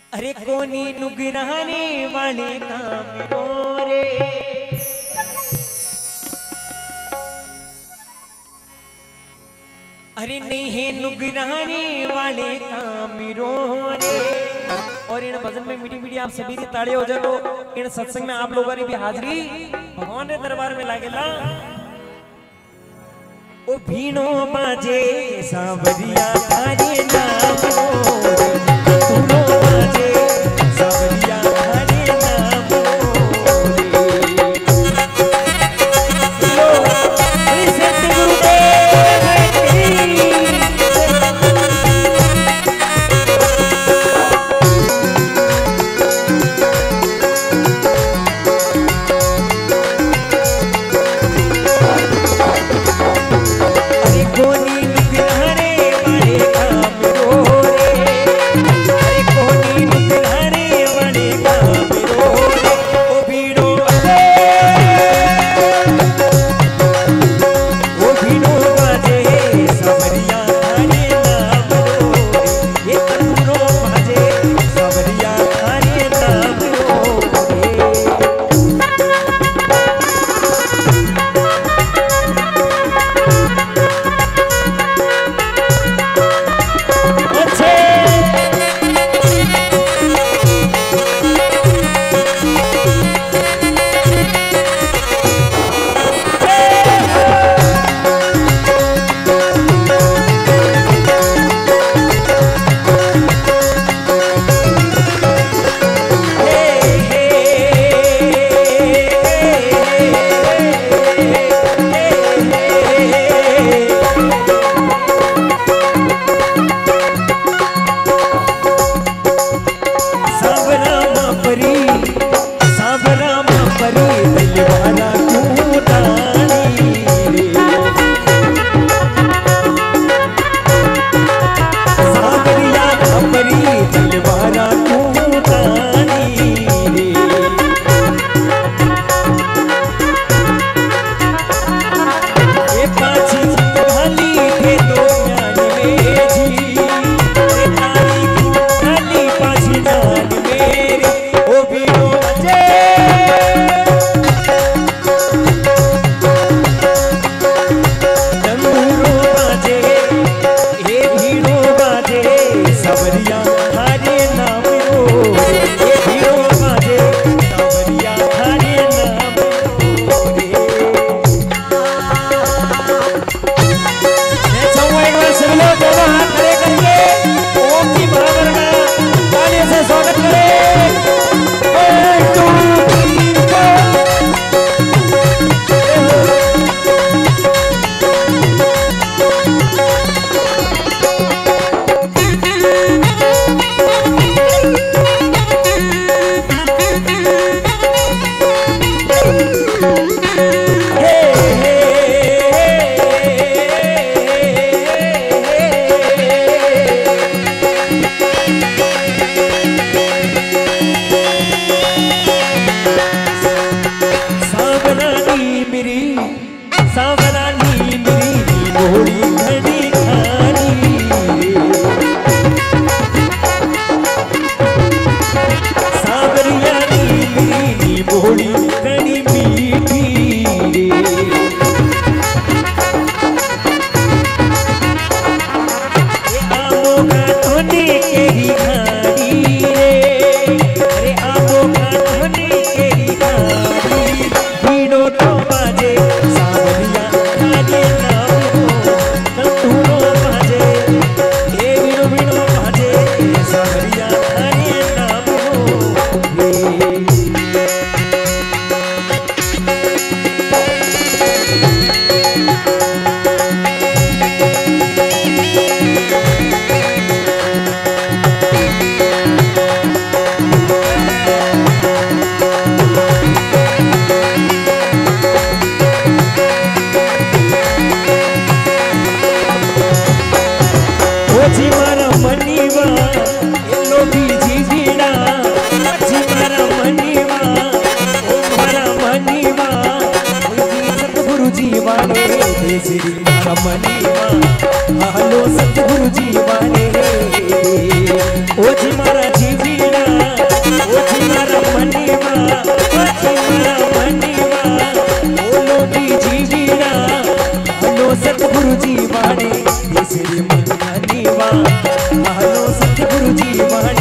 अरे कोनी नुगराने वाले काम रे, अरे नहीं है नुगराने वाले काम रे। और इन भजन में मीठी मीठी आप सभी की ताड़ी हो जाए। तो इन सत्संग में आप लोगों की भी हाजिरी भगवान के दरबार में लागेला। ओ भीनो बाजे सावरिया थारे नाम रे, भीनो बाजे सावरिया थारे नाम रे। लो श्री सत्य गुरुदेव की। हेलो सतगुरु जी वाले ओ जी मारा जी जीना महलो सतगुरु जी वाले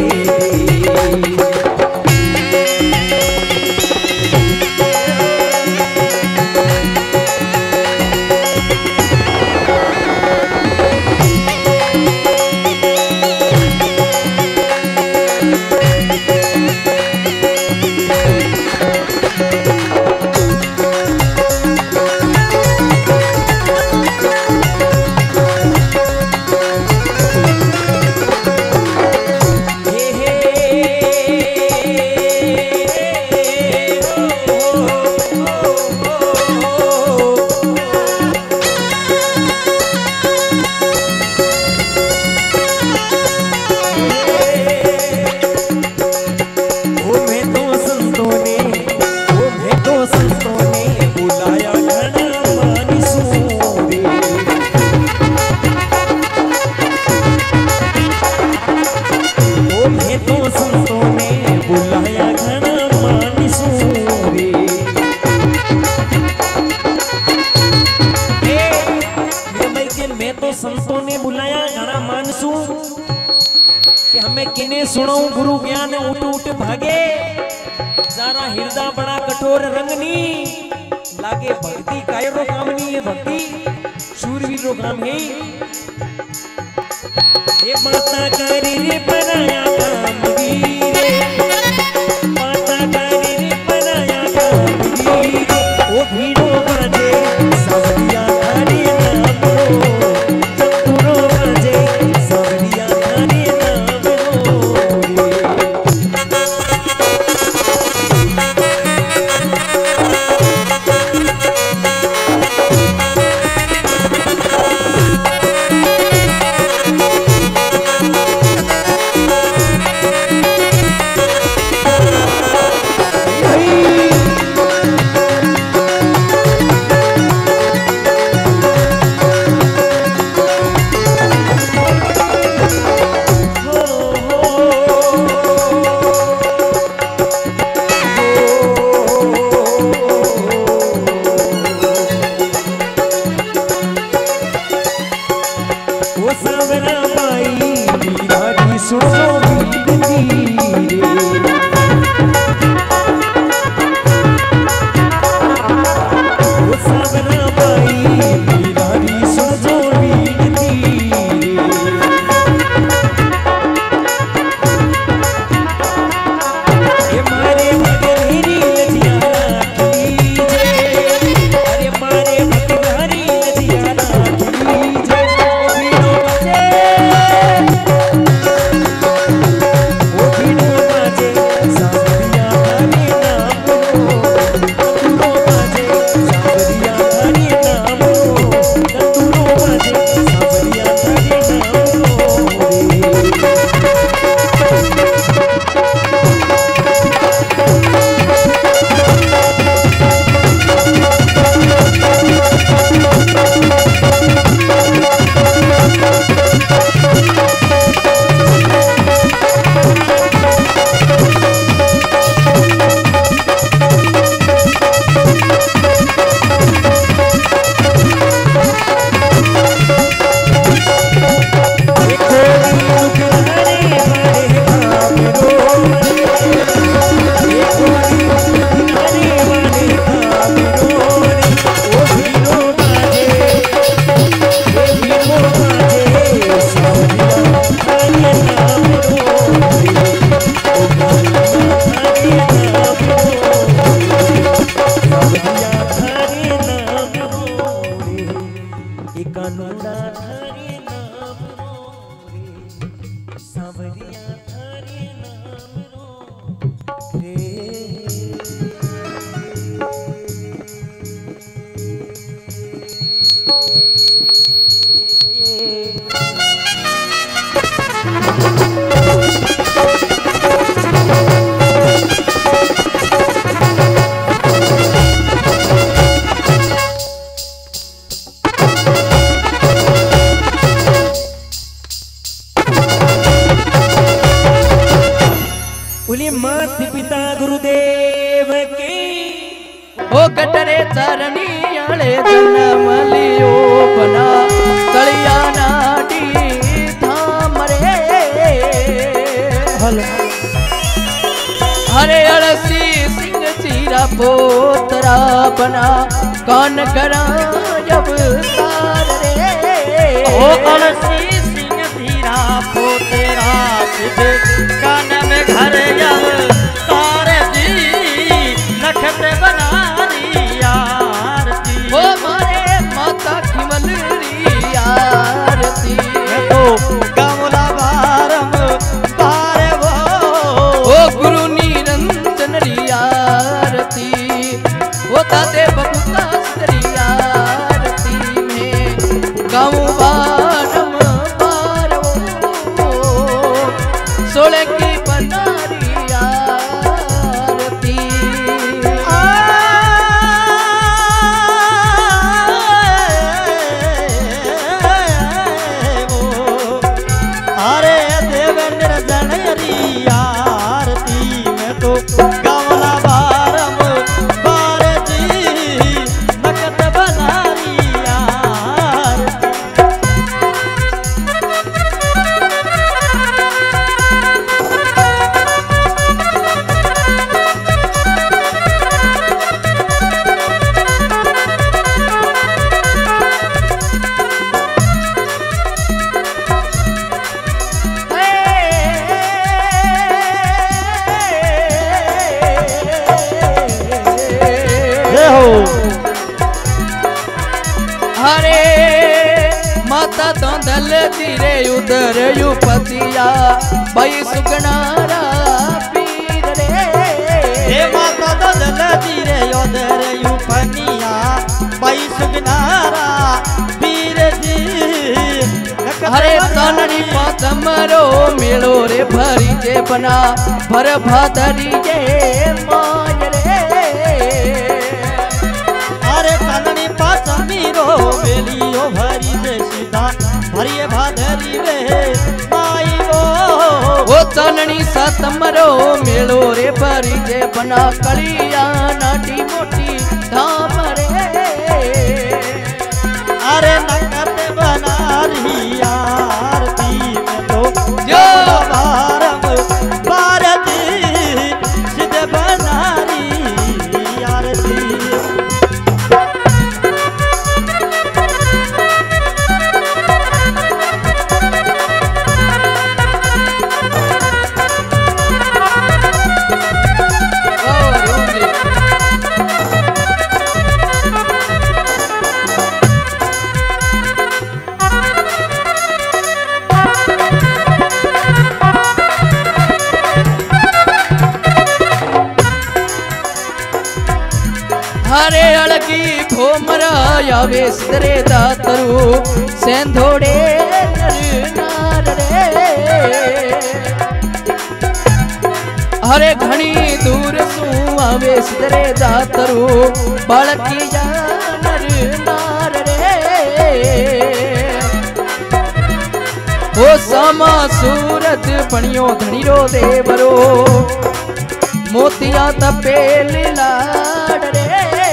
संतों ने बुलाया घना मानसू कि हमें किने सुनो गुरु ज्ञान उठ उठ भागे जारा हृदय बड़ा कठोर रंगनी लागे भक्ति कायरो काम नहीं है भक्ति शूरवीर रो काम है ये माता करी रे बनाया काम वीरे माता करी रे बनाया काम वीरे ओ भीड़ो बाजे सावरिया हरे नाम रो कटरे चरणी आले जन्म लियो बना तलिया नाटी अलसी सिंह जीरा पोतरा बना कान करा जब सार रे ओ अलसी सिंह जीरा पोतरा सिद्ध कान में घर जब तार जी नखत बनारी आरती ओ मारे माता खिमल री आरती तो कमला बारम बारे वो ओ गुरु निरंजन री आरती ओ दादे बबूता री आरती में गाऊं बारम बारो सोले की बनारी आरती अरे देवेंद्र जनयरी आरती में तो कमला बारम बार जी नकत बनारी आरती हरे माता धोंदल धीरे उधर युपतिया भाई सुगनारा पीर रे हे माता दल धीरे योधर युपनिया बाई सुगनारा वीर जी हरे तानरी पातमरो मिलो रे भरी जे बना भर भादरी जे माय रे अरे तननी पास मीरो बेलियो भरी दे सीधा भरिए भादरी वे माई वो ताननी सातमरो मिलो रे भरी जे बना कलिया नाटी मोटी धाम रे अरे नकत बनारी आरती में तो जो बारम बारती सिद्ध बनारी आरती हरे अड़गी भोमरा यावे सरे दातरू सेंधोड़े नर नार रे हरे घणी दूर सू आवे सरे दातरू बालकी जा नर नार रे ओ सामा सूरज पणियो धणीरो देवरो मोतिया तपेल लाड रे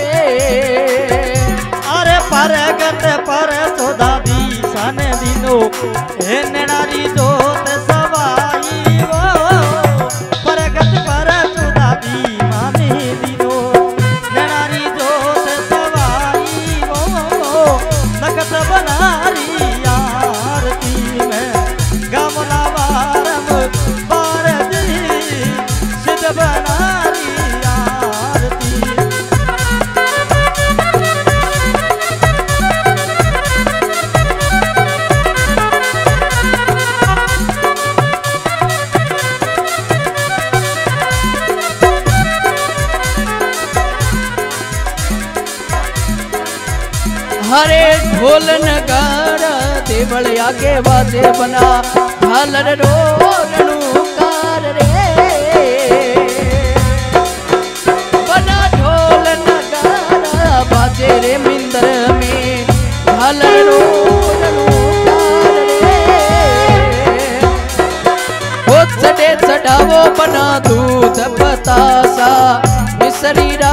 अरे परगत पर चौदा सन दिनो हे नारी जोत सवाई वो परगत पर चौदा माने दिनो नारी जोत सवाई वो नकत बनारी आरती में गमला बारम बारदी सिद्ध बनारी आरती हरे ढोल नगारा देवल आगे वादे बना झालर रोलनुकार रे बना ढोल नगारा बाजे रे मिंदर में झालर रोलनुकार रे हो चढ़े चढ़ावो बना दूध बतासा मिसरी